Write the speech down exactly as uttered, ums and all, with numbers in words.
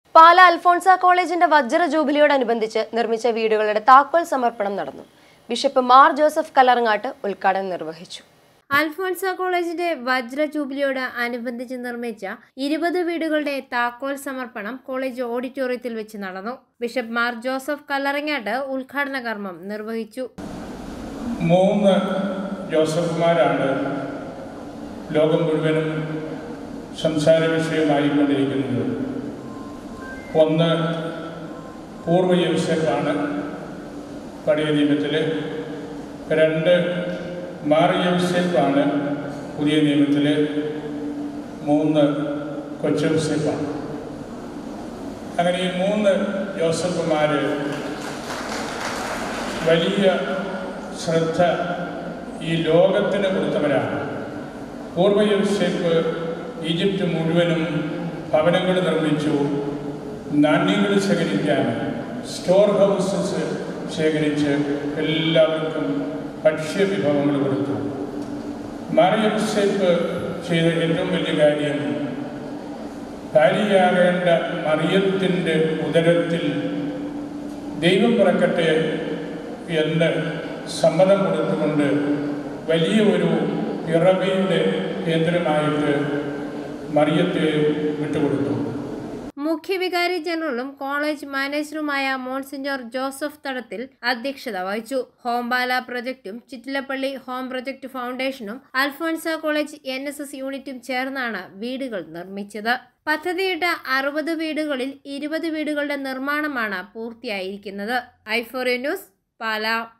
പാല അൽഫോൺസ കോളേജിന്റെ വജ്ര ജൂബിലിയോടനുബന്ധിച്ച് നിർമ്മിച്ച വീടുകളുടെ താക്കോൽ സമർപ്പണം നടന്നു. ബിഷപ്പ് മാർ ജോസഫ് കല്ലറങ്ങാട്ട് ഉദ്ഘാടനം നിർവഹിച്ചു. അൽഫോൺസ കോളേജിന്റെ വജ്ര ജൂബിലിയോട് അനുബന്ധിച്ച് നിർമ്മിച്ച ഇരുപത് വീടുകളുടെ താക്കോൽ സമർപ്പണം കോളേജ് ഓഡിറ്റോറിയത്തിൽ വെച്ച് നടന്നു. ബിഷപ്പ് മാർ ജോസഫ് കല്ലറങ്ങാട്ട് ഉദ്ഘാടന കർമ്മം നിർവഹിച്ചു. മൂന്ന് ജോസഫുമാരാണ് ലോകം മുഴുവനും സംസാര വിഷയമായിക്കൊണ്ടിരിക്കുന്നത്. ഒന്ന് പൂർവ്വ യോസേഫാണ് പഴയ നിയമത്തിൽ, രണ്ട് മാർ യോസേഫാണ് പുതിയ നിയമത്തിൽ, മൂന്ന് കൊച്ചോസേഫാണ്. അങ്ങനെ ഈ മൂന്ന് ജോസഫുമാർ വലിയ ശ്രദ്ധ ഈ ലോകത്തിന് കൊടുത്തവരാണ്. പൂർവ്വ യോസേഫ് ഈജിപ്റ്റ് മുഴുവനും ഭവനങ്ങൾ നിർമ്മിച്ചു, നാണ്യങ്ങൾ ശേഖരിക്കാൻ സ്റ്റോർ ഹൗസസ് ശേഖരിച്ച് എല്ലാവർക്കും ഭക്ഷ്യവിഭവങ്ങൾ കൊടുത്തു. മാർ യോസേഫ് ചെയ്ത ഏറ്റവും വലിയ കാര്യം ഭാര്യയാകേണ്ട മറിയത്തിൻ്റെ ഉദരത്തിൽ ദൈവം പിറക്കട്ടെ എന്ന് സമ്മതം കൊടുത്തുകൊണ്ട് വലിയ ഒരു പിറവിയുടെ കേന്ദ്രമായിട്ട് മറിയത്തെ വിട്ടുകൊടുത്തു. മുഖ്യവികാരി ജനറലും കോളേജ് മാനേജറുമായ മോൺസിഞ്ഞോർ ജോസഫ് തടത്തിൽ അധ്യക്ഷത വഹിച്ചു. ഹോംബാല പ്രൊജക്ടും ചിറ്റിലപ്പള്ളി ഹോം പ്രൊജക്ട് ഫൗണ്ടേഷനും Alphonsa college N S S യൂണിറ്റും ചേർന്നാണ് വീടുകൾ നിർമ്മിച്ചത്. പദ്ധതിയിട്ട അറുപത് വീടുകളിൽ ഇരുപത് വീടുകളുടെ നിർമ്മാണമാണ് പൂർത്തിയായിരിക്കുന്നത്. ഐഫോറിയ ന്യൂസ്, പാല.